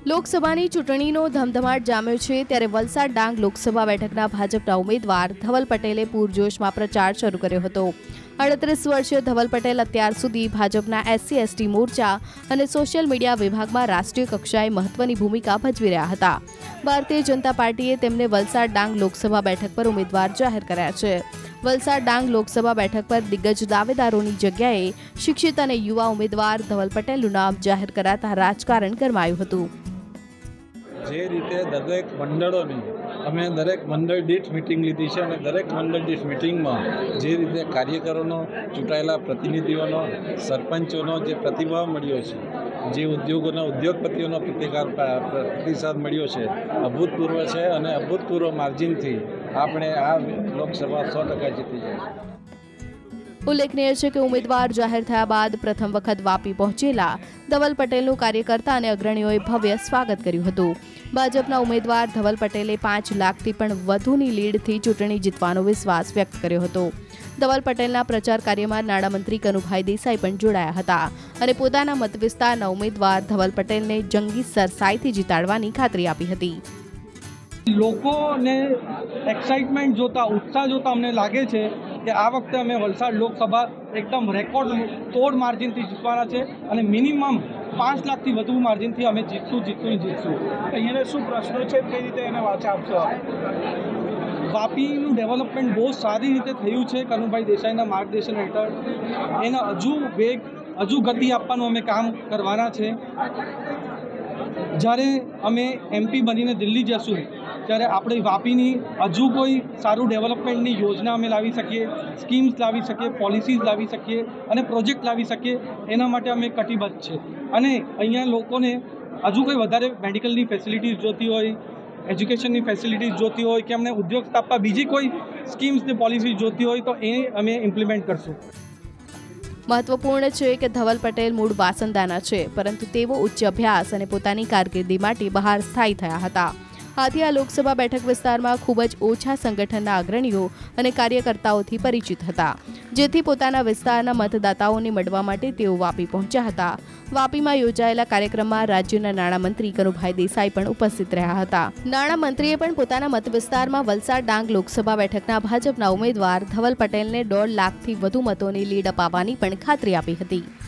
લોકસભાની ચૂંટણીનો ધમધમાટ જામ્યો છે ત્યારે વલસાડ ડાંગ લોકસભા બેઠકના ભાજપના ઉમેદવાર ધવલ પટેલે પૂરજોશમાં પ્રચાર શરૂ કર્યો હતો। 38 વર્ષીય ધવલ પટેલ અત્યાર સુધી ભાજપના SC/ST મોરચા અને સોશિયલ મીડિયા વિભાગમાં રાષ્ટ્રીય કક્ષાએ મહત્વની ભૂમિકા ભજવી રહ્યા હતા। ભારતીય જનતા પાર્ટીએ તેમને વલસાડ ડાંગ લોકસભા બેઠક પર ઉમેદવાર જાહેર કર્યા છે। વલસાડ ડાંગ લોકસભા બેઠક પર દિગ્ગજ દાવેદારોની જગ્યાએ શિક્ષિત અને યુવા ઉમેદવાર ધવલ પટેલનું નામ જાહેર કરાતા રાજકારણ ગરમાયું હતું। જે રીતે દરેક મંડળોની અમે દરેક મંડળ દીઠ મિટિંગ લીધી છે અને દરેક મંડળ દીઠ મિટિંગમાં જે રીતે કાર્યકરોનો, ચૂંટાયેલા પ્રતિનિધિઓનો, સરપંચોનો જે પ્રતિભાવ મળ્યો છે, જે ઉદ્યોગોના ઉદ્યોગપતિઓનો પ્રતિસાદ મળ્યો છે, અભૂતપૂર્વ છે અને અભૂતપૂર્વ માર્જિનથી આપણે આ લોકસભા 100% જીતી જઈશું। ઉલ્લેખનીય છે કે ઉમેદવાર જાહેર થયા બાદ પ્રથમ વખત વાપી પહોંચેલા ધવલ પટેલનું કાર્યકર્તા અને અગ્રણીઓએ ભવ્ય સ્વાગત કર્યું હતું। ભાજપના ઉમેદવાર ધવલ પટેલે 5 લાખથી પણ વધુની લીડથી ચૂંટણી જીતવાનો વિશ્વાસ વ્યક્ત કર્યો હતો। ધવલ પટેલના પ્રચાર કાર્યમાં નાણામંત્રી કનુભાઈ દેસાઈ પણ જોડાયા હતા અને પોતાના મતવિસ્તારના ઉમેદવાર ધવલ પટેલને જંગી સરસાઈથી જીતાડવાની ખાતરી આપી હતી। લોકોને એક્સાઇટમેન્ટ જોતા, ઉત્સાહ જોતા અમને લાગે છે કે આ વખતે અમે વલસાડ લોકસભા એકદમ રેકોર્ડ તોડ માર્જિનથી જીતવાના છે અને મિનિમમ 5 લાખથી વધુ માર્જિનથી અમે જીતશું। અહીંયા શું પ્રશ્નો છે, કઈ રીતે એને વાચા આપશો? વાપીનું ડેવલપમેન્ટ બહુ સારી રીતે થયું છે કનુભાઈ દેસાઈના માર્ગદર્શન હેઠળ। એના હજુ ગતિ આપવાનું અમે કામ કરવાના છે। જ્યારે અમે MP બનીને દિલ્હી જશું ત્યારે આપણે વાપીની હજુ કોઈ સારું ડેવલપમેન્ટની યોજના અમે લાવી શકીએ, સ્કીમ્સ લાવી શકીએ, પોલિસીઝ લાવી શકીએ અને પ્રોજેક્ટ લાવી શકીએ, એના માટે અમે કટિબદ્ધ છે। અને અહીંયા લોકોને હજુ કોઈ વધારે મેડિકલની ફેસિલિટીઝ જોતી હોય, એજ્યુકેશનની ફેસિલિટીઝ જોતી હોય કે અમને ઉદ્યોગ સ્થાપવા બીજી કોઈ સ્કીમ્સની પોલિસી જોતી હોય તો એ અમે ઇમ્પ્લિમેન્ટ કરશું। મહત્વપૂર્ણ છે કે ધવલ પટેલ મૂળ વાસંદાના છે, પરંતુ તેઓ ઉચ્ચ અભ્યાસ અને પોતાની કારકિર્દી માટે બહાર સ્થાયી થયા હતા। આથી આ લોકસભા બેઠક વિસ્તારમાં ખૂબ જ ઓછા સંગઠનના અગ્રણીઓ અને કાર્યકર્તાઓથી પરિચિત હતા, જેથી પોતાના વિસ્તારના મતદાતાઓને મળવા માટે તેઓ વાપી પહોંચ્યા હતા। વાપીમાં યોજાયેલા કાર્યક્રમમાં રાજ્યના નાણામંત્રી કનુભાઈ દેસાઈ પણ ઉપસ્થિત રહ્યા હતા। નાણામંત્રીએ પણ પોતાના મત વિસ્તારમાં વલસાડ ડાંગ લોકસભા બેઠકના ભાજપના ઉમેદવાર ધવલ પટેલને 1.5 લાખથી વધુ મતોની લીડ અપાવવાની પણ ખાતરી આપી હતી।